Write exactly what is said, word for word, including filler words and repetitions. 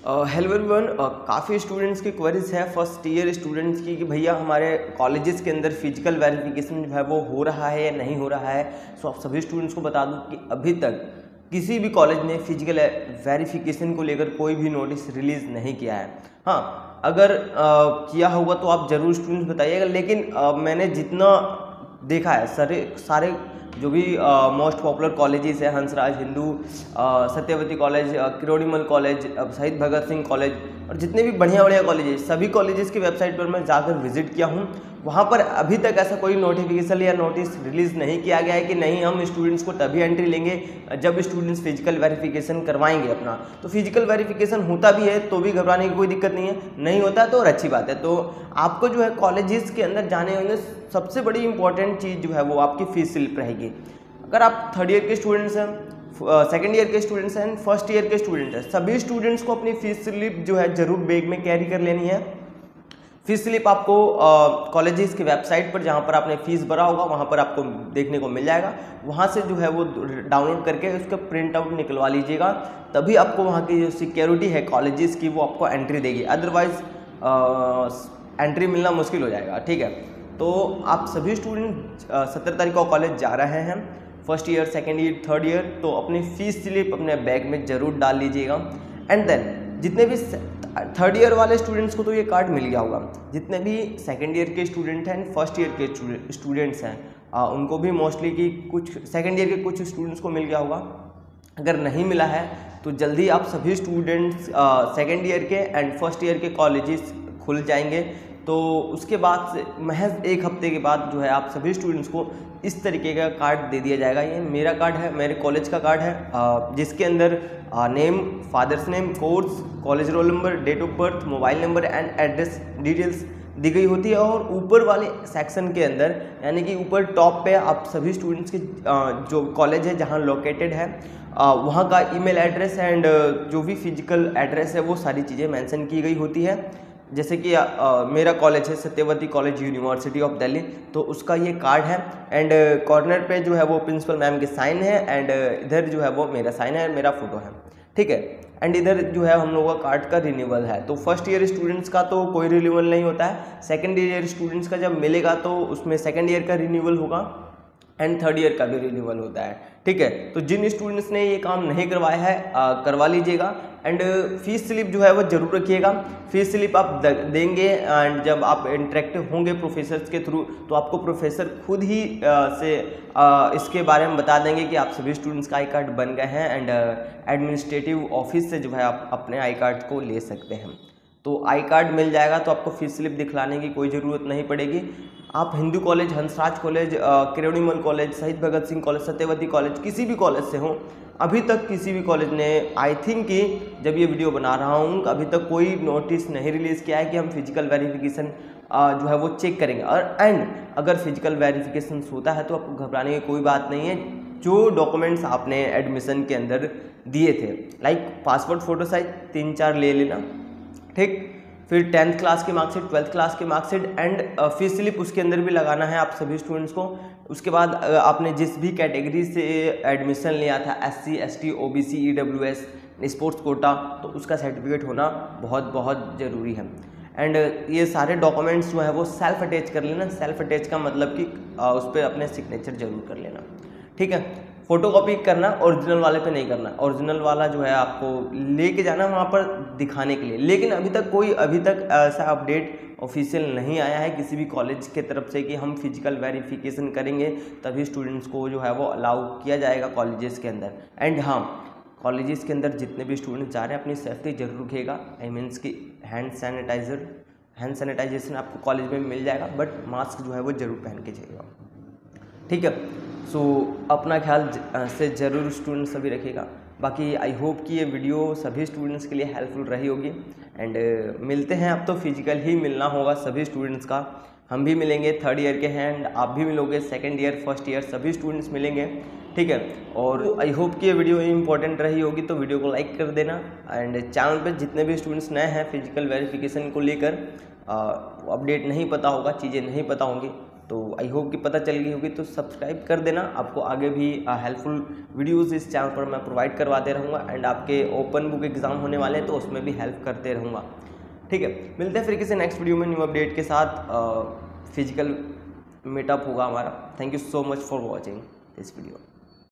Hello everyone, काफ़ी students की queries है फर्स्ट ईयर स्टूडेंट्स की कि भैया हमारे कॉलेजेस के अंदर फिजिकल वेरिफिकेशन जो है वो हो रहा है या नहीं हो रहा है। सो आप सभी स्टूडेंट्स को बता दूं कि अभी तक किसी भी कॉलेज ने फिजिकल वेरिफिकेशन को लेकर कोई भी नोटिस रिलीज़ नहीं किया है। हाँ, अगर आ, किया होगा तो आप ज़रूर स्टूडेंट्स बताइएगा, लेकिन आ, मैंने जितना देखा है सारे सारे जो भी मोस्ट पॉपुलर कॉलेजेस है, Hansraj Hindu, Satyawati college, Kirorimal college, Shaheed Bhagat Singh college और जितने भी बढ़िया बढ़िया कॉलेजेस, सभी कॉलेजेस की वेबसाइट पर मैं जाकर विजिट किया हूँ। वहाँ पर अभी तक ऐसा कोई नोटिफिकेशन या नोटिस रिलीज़ नहीं किया गया है कि नहीं हम स्टूडेंट्स को तभी एंट्री लेंगे जब स्टूडेंट्स फिजिकल वेरिफिकेशन करवाएंगे अपना। तो फिजिकल वेरिफिकेशन होता भी है तो भी घबराने की कोई दिक्कत नहीं है, नहीं होता है तो और अच्छी बात है। तो आपको जो है कॉलेजेस के अंदर जाने होंगे, सबसे बड़ी इंपॉर्टेंट चीज़ जो है वो आपकी फीस स्लिप रहेगी। अगर आप थर्ड ईयर के स्टूडेंट्स हैं, सेकेंड ईयर के स्टूडेंट्स हैं, फर्स्ट ईयर के स्टूडेंट्स हैं, सभी स्टूडेंट्स को अपनी फीस स्लिप जो है जरूर बैग में कैरी कर लेनी है। फीस स्लिप आपको कॉलेजेस की वेबसाइट पर जहाँ पर आपने फीस भरा होगा वहाँ पर आपको देखने को मिल जाएगा। वहाँ से जो है वो डाउनलोड करके उसका प्रिंट आउट निकलवा लीजिएगा, तभी आपको वहाँ की जो सिक्योरिटी है कॉलेजेस की वो आपको एंट्री देगी, अदरवाइज एंट्री मिलना मुश्किल हो जाएगा। ठीक है, तो आप सभी स्टूडेंट सत्रह तारीख को कॉलेज जा रहे हैं, first year, second year, third year, तो अपनी फीस स्लिप अपने बैग में ज़रूर डाल लीजिएगा। एंड देन जितने भी थर्ड ईयर वाले स्टूडेंट्स को तो ये कार्ड मिल गया होगा, जितने भी सेकेंड ईयर के स्टूडेंट हैं, फर्स्ट ईयर के स्टूडेंट्स हैं, आ, उनको भी मोस्टली कि कुछ सेकेंड ईयर के कुछ स्टूडेंट्स को मिल गया होगा। अगर नहीं मिला है तो जल्दी आप सभी स्टूडेंट्स सेकेंड ईयर के एंड फर्स्ट ईयर के कॉलेजेस खुल जाएंगे, तो उसके बाद से महज एक हफ्ते के बाद जो है आप सभी स्टूडेंट्स को इस तरीके का कार्ड दे दिया जाएगा। ये मेरा कार्ड है, मेरे कॉलेज का कार्ड है, जिसके अंदर name, father's name, course, college roll number, date of birth, mobile number and address details दी गई होती है। और ऊपर वाले सेक्शन के अंदर यानी कि ऊपर टॉप पे आप सभी स्टूडेंट्स के जो कॉलेज है जहाँ लोकेटेड है वहाँ का ईमेल एड्रेस एंड जो भी फिजिकल एड्रेस है वो सारी चीज़ें मेंशन की गई होती है। जैसे कि आ, मेरा कॉलेज है Satyawati college university of Delhi, तो उसका ये कार्ड है एंड कॉर्नर पे जो है वो प्रिंसिपल मैम के साइन है एंड इधर जो है वो मेरा साइन है, मेरा फोटो है। ठीक है, एंड इधर जो है हम लोगों का कार्ड का रिन्यूअल है। तो फर्स्ट ईयर स्टूडेंट्स का तो कोई रिन्यूअल नहीं होता है, सेकेंड ईयर स्टूडेंट्स का जब मिलेगा तो उसमें सेकेंड ईयर का रिन्यूअल होगा एंड थर्ड ईयर का भी रिन्यूअल होता है। ठीक है, तो जिन स्टूडेंट्स ने ये काम नहीं करवाया है आ, करवा लीजिएगा एंड फीस स्लिप जो है वो जरूर रखिएगा। फीस स्लिप आप देंगे एंड जब आप इंटरेक्टिव होंगे प्रोफेसर्स के थ्रू तो आपको प्रोफेसर खुद ही आ, से आ, इसके बारे में बता देंगे कि आप सभी स्टूडेंट्स का आई कार्ड बन गए हैं एंड एडमिनिस्ट्रेटिव ऑफिस से जो है आप अपने आई कार्ड को ले सकते हैं। तो आई कार्ड मिल जाएगा तो आपको फीस स्लिप दिखलाने की कोई ज़रूरत नहीं पड़ेगी। आप Hindu college, Hansraj college, Kirorimal college, Shaheed Bhagat Singh college, Satyawati college, किसी भी कॉलेज से हो, अभी तक किसी भी कॉलेज ने आई थिंक कि जब ये वीडियो बना रहा हूँ अभी तक कोई नोटिस नहीं रिलीज़ किया है कि हम फिजिकल वेरिफिकेशन जो है वो चेक करेंगे। और एंड अगर फिजिकल वेरिफिकेशन होता है तो आपको घबराने की कोई बात नहीं है। जो डॉक्यूमेंट्स आपने एडमिशन के अंदर दिए थे, लाइक पासपोर्ट फ़ोटो साइज तीन चार ले लेना, ठीक, फिर टेंथ क्लास की मार्कशीट, ट्वेल्थ क्लास की मार्कशीट एंड फीस स्लिप उसके अंदर भी लगाना है आप सभी स्टूडेंट्स को। उसके बाद आपने जिस भी कैटेगरी से एडमिशन लिया था, S C, S T, O B C, E W S, sports quota, तो उसका सर्टिफिकेट होना बहुत बहुत ज़रूरी है। एंड ये सारे डॉक्यूमेंट्स जो है वो सेल्फ अटैच कर लेना। सेल्फ अटैच का मतलब कि उस पर अपने सिग्नेचर जरूर कर लेना। ठीक है, फोटोकॉपी करना, ओरिजिनल वाले पे नहीं करना। ओरिजिनल वाला जो है आपको लेके जाना वहाँ पर दिखाने के लिए, लेकिन अभी तक कोई अभी तक ऐसा अपडेट ऑफिशियल नहीं आया है किसी भी कॉलेज के तरफ से कि हम फिजिकल वेरिफिकेशन करेंगे तभी स्टूडेंट्स को जो है वो अलाउ किया जाएगा कॉलेजेस के अंदर। एंड हाँ, कॉलेजेस के अंदर जितने भी स्टूडेंट्स जा रहे हैं अपनी सेफ्टी जरूर रखिएगा। आई मीन्स कि हैंड सैनिटाइजर हैंड सैनिटाइजेशन आपको कॉलेज में मिल जाएगा, बट मास्क जो है वो जरूर पहन के जाइएगा। ठीक है, सो so, अपना ख्याल से ज़रूर स्टूडेंट्स सभी रखिएगा। बाकी आई होप कि ये वीडियो सभी स्टूडेंट्स के लिए हेल्पफुल रही होगी एंड uh, मिलते हैं। अब तो फिजिकल ही मिलना होगा सभी स्टूडेंट्स का, हम भी मिलेंगे, थर्ड ईयर के हैं एंड आप भी मिलोगे, सेकंड ईयर, फर्स्ट ईयर, सभी स्टूडेंट्स मिलेंगे। ठीक है, और आई होप कि ये वीडियो इंपॉर्टेंट रही होगी तो वीडियो को लाइक कर देना एंड चैनल पर जितने भी स्टूडेंट्स नए हैं फिजिकल वेरिफिकेशन को लेकर अपडेट नहीं पता होगा, चीज़ें नहीं पता होंगी, तो आई होप कि पता चल गई होगी, तो सब्सक्राइब कर देना। आपको आगे भी हेल्पफुल वीडियोस इस चैनल पर मैं प्रोवाइड करवाते रहूँगा, एंड आपके ओपन बुक एग्ज़ाम होने वाले हैं तो उसमें भी हेल्प करते रहूँगा। ठीक है, मिलते हैं फिर किसी नेक्स्ट वीडियो में न्यू अपडेट के साथ। फिजिकल मीटअप होगा हमारा। Thank you so much for watching this video.